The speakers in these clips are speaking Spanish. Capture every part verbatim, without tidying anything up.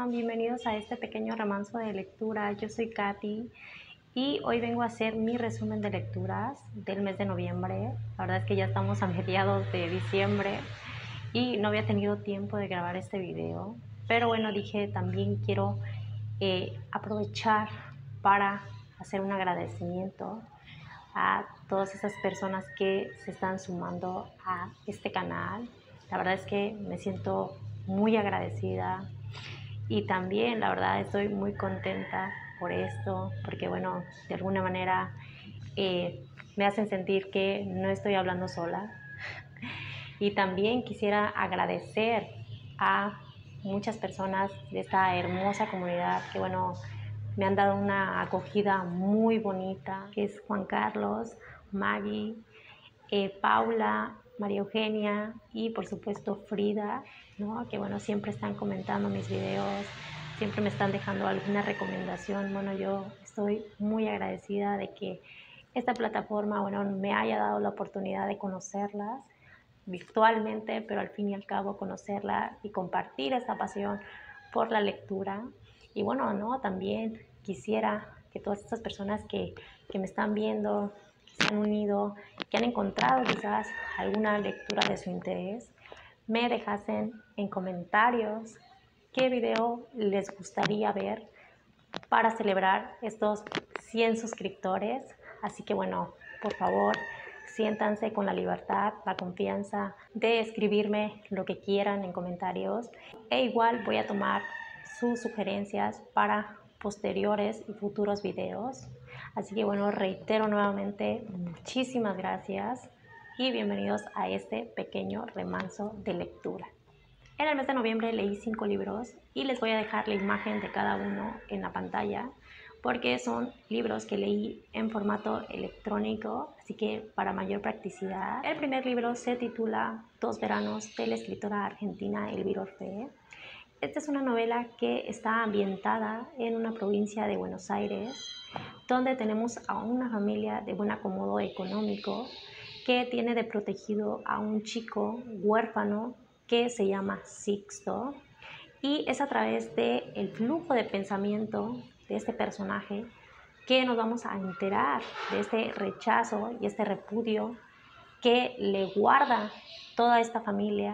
bienvenidos a este pequeño remanso de lectura. Yo soy Katy y hoy vengo a hacer mi resumen de lecturas del mes de noviembre. La verdad es que ya estamos a mediados de diciembre y no había tenido tiempo de grabar este video, pero bueno, dije también quiero eh, aprovechar para hacer un agradecimiento a todas esas personas que se están sumando a este canal. La verdad es que me siento muy agradecida y también la verdad estoy muy contenta por esto, porque bueno, de alguna manera eh, me hacen sentir que no estoy hablando sola. Y también quisiera agradecer a muchas personas de esta hermosa comunidad que bueno, me han dado una acogida muy bonita, que es Juan Carlos, Maggie, eh, Paula, María Eugenia y por supuesto Frida, ¿no? Que bueno, siempre están comentando mis videos, siempre me están dejando alguna recomendación. Bueno, yo estoy muy agradecida de que esta plataforma, bueno, me haya dado la oportunidad de conocerlas virtualmente, pero al fin y al cabo conocerla y compartir esta pasión por la lectura. Y bueno, ¿no? También quisiera que todas estas personas que, que me están viendo, que se han unido, que han encontrado quizás alguna lectura de su interés, me dejasen en comentarios qué video les gustaría ver para celebrar estos cien suscriptores. Así que bueno, por favor, siéntanse con la libertad, la confianza de escribirme lo que quieran en comentarios. E igual voy a tomar sus sugerencias para posteriores y futuros videos. Así que bueno, reitero nuevamente muchísimas gracias y bienvenidos a este pequeño remanso de lectura. En el mes de noviembre leí cinco libros y les voy a dejar la imagen de cada uno en la pantalla porque son libros que leí en formato electrónico, así que para mayor practicidad. El primer libro se titula Dos veranos, de la escritora argentina Elvira Orfé. Esta es una novela que está ambientada en una provincia de Buenos Aires, donde tenemos a una familia de buen acomodo económico que tiene de protegido a un chico huérfano que se llama Sixto, y es a través del flujo de pensamiento de este personaje que nos vamos a enterar de este rechazo y este repudio que le guarda toda esta familia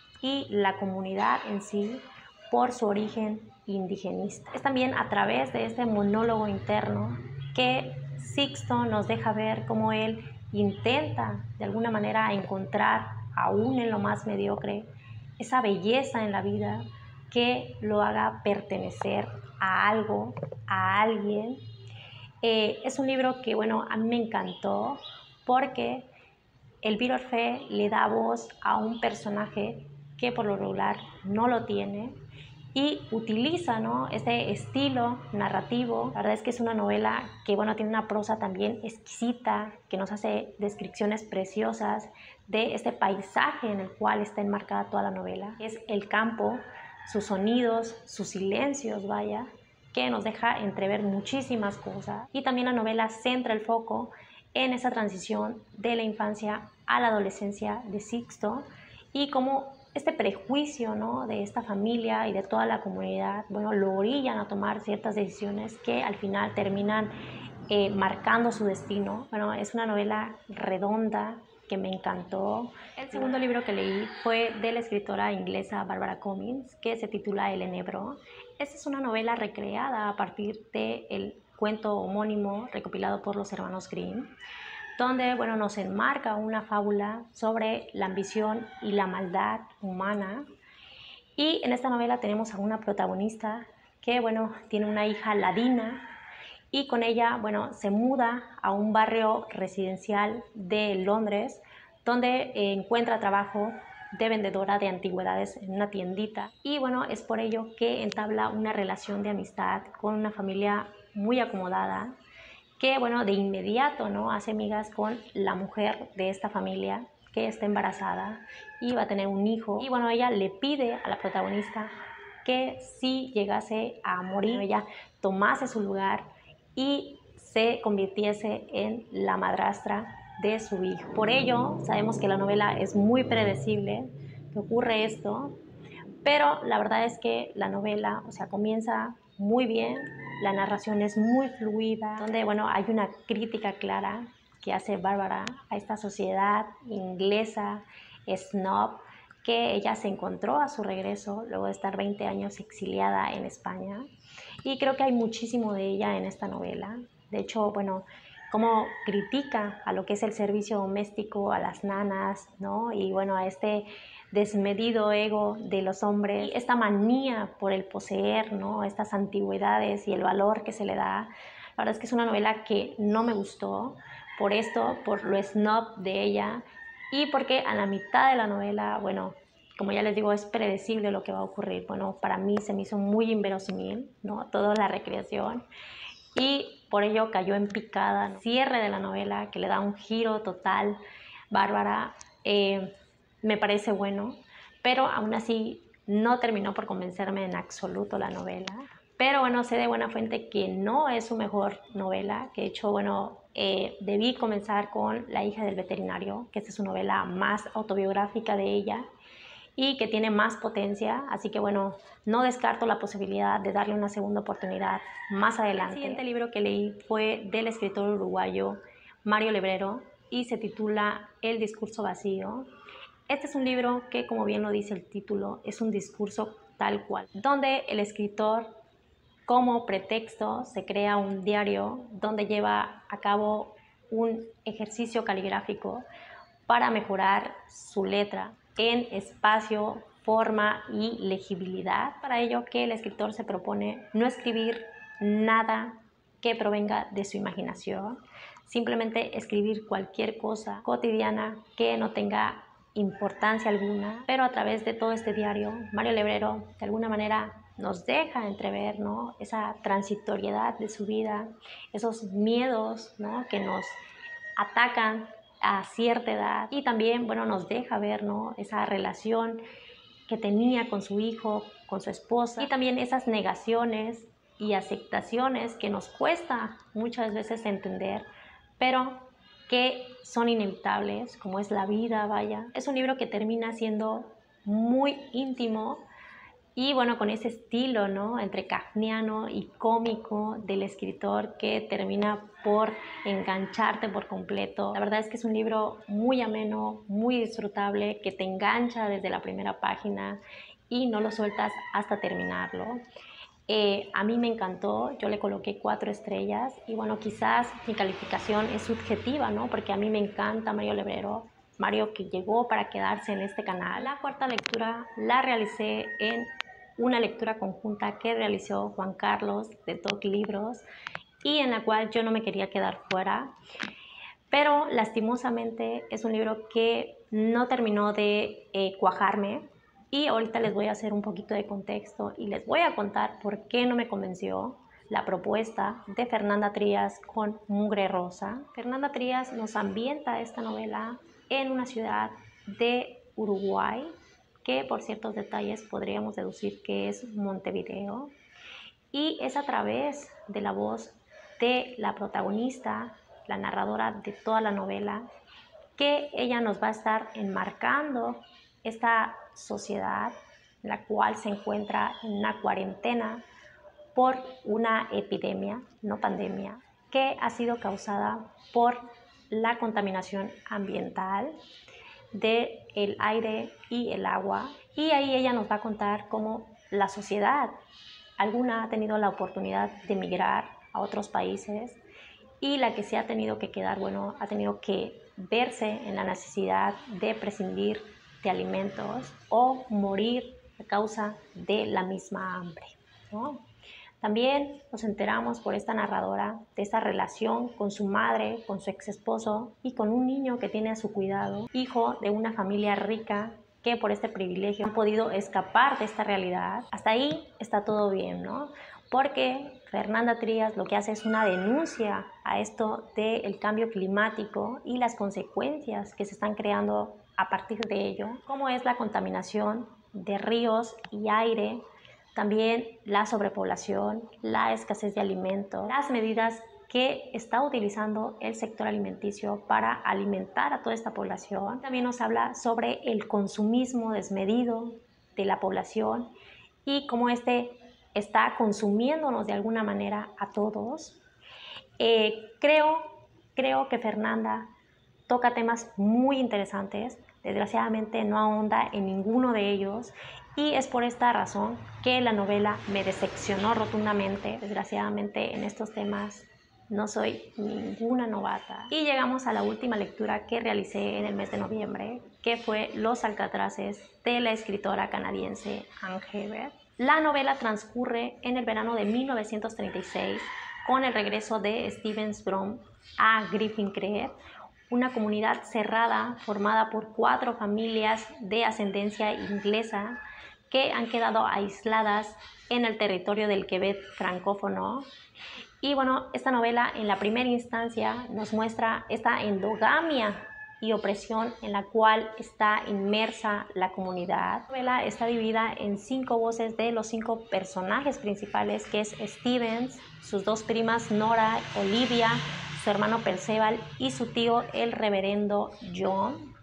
y la comunidad en sí por su origen indigenista. Es también a través de este monólogo interno que Sixto nos deja ver cómo él intenta de alguna manera encontrar, aún en lo más mediocre, esa belleza en la vida que lo haga pertenecer a algo, a alguien. Eh, es un libro que, bueno, a mí me encantó porque Elvira Orfé le da voz a un personaje que por lo regular no lo tiene y utiliza, ¿no?, este estilo narrativo. La verdad es que es una novela que, bueno, tiene una prosa también exquisita, que nos hace descripciones preciosas de este paisaje en el cual está enmarcada toda la novela. Es el campo, sus sonidos, sus silencios, vaya, que nos deja entrever muchísimas cosas. Y también la novela centra el foco en esa transición de la infancia a la adolescencia de Sixto y cómo este prejuicio, ¿no?, de esta familia y de toda la comunidad, bueno, lo orillan a tomar ciertas decisiones que al final terminan eh, marcando su destino. Bueno, es una novela redonda que me encantó. El segundo libro que leí fue de la escritora inglesa Barbara Comins, que se titula El Enebro. Esta es una novela recreada a partir del cuento homónimo recopilado por los hermanos Grimm, donde, bueno, nos enmarca una fábula sobre la ambición y la maldad humana. Y en esta novela tenemos a una protagonista que, bueno, tiene una hija ladina y con ella, bueno, se muda a un barrio residencial de Londres donde eh, encuentra trabajo de vendedora de antigüedades en una tiendita. Y bueno, es por ello que entabla una relación de amistad con una familia muy acomodada que, bueno, de inmediato, ¿no?, hace amigas con la mujer de esta familia que está embarazada y va a tener un hijo. Y bueno, ella le pide a la protagonista que si llegase a morir, ella tomase su lugar y se convirtiese en la madrastra de su hijo. Por ello, sabemos que la novela es muy predecible, que ocurre esto, Pero la verdad es que la novela, o sea, comienza muy bien, la narración es muy fluida, donde, bueno, hay una crítica clara que hace Bárbara a esta sociedad inglesa, snob, que ella se encontró a su regreso luego de estar veinte años exiliada en España. Y creo que hay muchísimo de ella en esta novela. De hecho, bueno, cómo critica a lo que es el servicio doméstico, a las nanas, ¿no? Y bueno, a este desmedido ego de los hombres, y esta manía por el poseer, ¿no? Estas antigüedades y el valor que se le da. La verdad es que es una novela que no me gustó por esto, por lo snob de ella, y porque a la mitad de la novela, bueno, como ya les digo, es predecible lo que va a ocurrir. Bueno, para mí se me hizo muy inverosímil, ¿no? Toda la recreación, y por ello cayó en picada, ¿no? Cierre de la novela que le da un giro total. Bárbara, eh, me parece bueno, pero aún así no terminó por convencerme en absoluto la novela. Pero bueno, sé de buena fuente que no es su mejor novela, que de hecho, bueno, eh, debí comenzar con La hija del veterinario, que esta es su novela más autobiográfica de ella y que tiene más potencia, así que bueno, no descarto la posibilidad de darle una segunda oportunidad más adelante. El siguiente libro que leí fue del escritor uruguayo Mario Lebrero y se titula El discurso vacío. Este es un libro que, como bien lo dice el título, es un discurso tal cual, donde el escritor, como pretexto, se crea un diario donde lleva a cabo un ejercicio caligráfico para mejorar su letra en espacio, forma y legibilidad. Para ello que el escritor se propone no escribir nada que provenga de su imaginación, simplemente escribir cualquier cosa cotidiana que no tenga importancia alguna, pero a través de todo este diario, Mario Lebrero de alguna manera nos deja entrever, ¿no? Esa transitoriedad de su vida, esos miedos, ¿no? Que nos atacan a cierta edad, y también, bueno, nos deja ver, ¿no? Esa relación que tenía con su hijo, con su esposa, y también esas negaciones y aceptaciones que nos cuesta muchas veces entender, pero que son inevitables, como es la vida, vaya. Es un libro que termina siendo muy íntimo y bueno, con ese estilo, ¿no? Entre kafkiano y cómico del escritor que termina por engancharte por completo. La verdad es que es un libro muy ameno, muy disfrutable, que te engancha desde la primera página y no lo sueltas hasta terminarlo. Eh, a mí me encantó, yo le coloqué cuatro estrellas y bueno, quizás mi calificación es subjetiva, ¿no? Porque a mí me encanta Mario Lebrero, Mario que llegó para quedarse en este canal. La cuarta lectura la realicé en una lectura conjunta que realizó Juan Carlos de Talk Libros y en la cual yo no me quería quedar fuera, pero lastimosamente es un libro que no terminó de eh, cuajarme. Y ahorita les voy a hacer un poquito de contexto y les voy a contar por qué no me convenció la propuesta de Fernanda Trías con Mugre Rosa. Fernanda Trías nos ambienta esta novela en una ciudad de Uruguay, que por ciertos detalles podríamos deducir que es Montevideo, y es a través de la voz de la protagonista, la narradora de toda la novela, que ella nos va a estar enmarcando esta sociedad en la cual se encuentra en una cuarentena por una epidemia, no pandemia, que ha sido causada por la contaminación ambiental del aire y el agua. Y ahí ella nos va a contar cómo la sociedad alguna ha tenido la oportunidad de emigrar a otros países y la que se ha tenido que quedar, bueno, ha tenido que verse en la necesidad de prescindir de alimentos o morir a causa de la misma hambre, ¿no? También nos enteramos por esta narradora de esta relación con su madre, con su ex esposo y con un niño que tiene a su cuidado, hijo de una familia rica que por este privilegio han podido escapar de esta realidad. Hasta ahí está todo bien, ¿no? Porque Fernanda Trías lo que hace es una denuncia a esto del cambio climático y las consecuencias que se están creando a partir de ello, como es la contaminación de ríos y aire, también la sobrepoblación, la escasez de alimentos, las medidas que está utilizando el sector alimenticio para alimentar a toda esta población. También nos habla sobre el consumismo desmedido de la población y cómo este está consumiéndonos de alguna manera a todos. Eh, creo, creo que Fernanda toca temas muy interesantes, desgraciadamente no ahonda en ninguno de ellos y es por esta razón que la novela me decepcionó rotundamente. Desgraciadamente en estos temas no soy ninguna novata. Y llegamos a la última lectura que realicé en el mes de noviembre, que fue Los Alcatraces de la escritora canadiense Anne Hebert. La novela transcurre en el verano de mil novecientos treinta y seis con el regreso de Steven Brom a Griffincree, una comunidad cerrada formada por cuatro familias de ascendencia inglesa que han quedado aisladas en el territorio del Quebec francófono. Y bueno, esta novela en la primera instancia nos muestra esta endogamia y opresión en la cual está inmersa la comunidad. La novela está dividida en cinco voces de los cinco personajes principales, que es Stevens, sus dos primas Nora, Olivia, su hermano Perceval y su tío el reverendo John.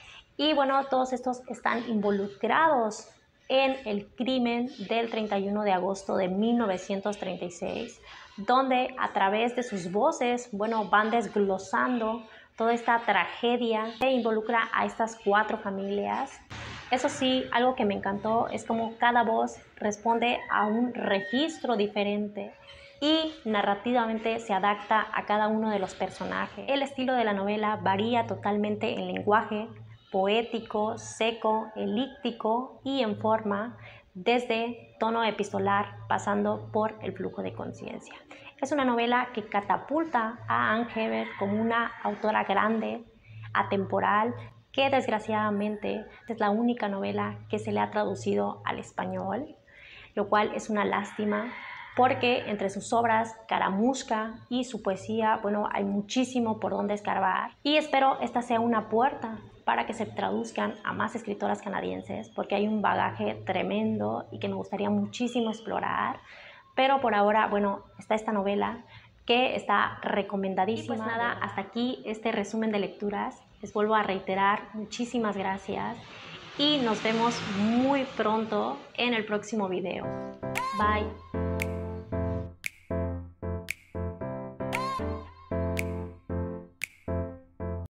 Y bueno, todos estos están involucrados en el crimen del treinta y uno de agosto de mil novecientos treinta y seis, donde a través de sus voces, bueno, van desglosando toda esta tragedia que involucra a estas cuatro familias. Eso sí, algo que me encantó es como cada voz responde a un registro diferente y narrativamente se adapta a cada uno de los personajes. El estilo de la novela varía totalmente en lenguaje, poético, seco, elíptico y en forma, desde tono epistolar pasando por el flujo de conciencia. Es una novela que catapulta a Anne Hebert como una autora grande, atemporal, que desgraciadamente es la única novela que se le ha traducido al español, lo cual es una lástima porque entre sus obras, Caramusca y su poesía, bueno, hay muchísimo por donde escarbar. Y espero esta sea una puerta para que se traduzcan a más escritoras canadienses, porque hay un bagaje tremendo y que me gustaría muchísimo explorar. Pero por ahora, bueno, está esta novela que está recomendadísima. Y pues nada, hasta aquí este resumen de lecturas. Les vuelvo a reiterar, muchísimas gracias y nos vemos muy pronto en el próximo video. Bye.